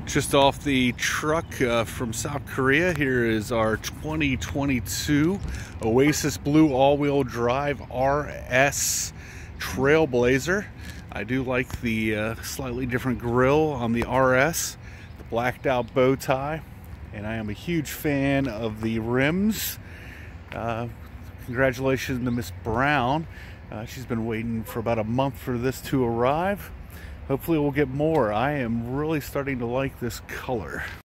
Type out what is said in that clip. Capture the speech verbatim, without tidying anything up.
Just off the truck uh, from South Korea. Here is our twenty twenty-two Oasis Blue all-wheel drive R S Trailblazer. I do like the uh, slightly different grille on the R S, the blacked out bow tie, and I am a huge fan of the rims. Uh, congratulations to Miss Brown. Uh, she's been waiting for about a month for this to arrive. Hopefully we'll get more. I am really starting to like this color.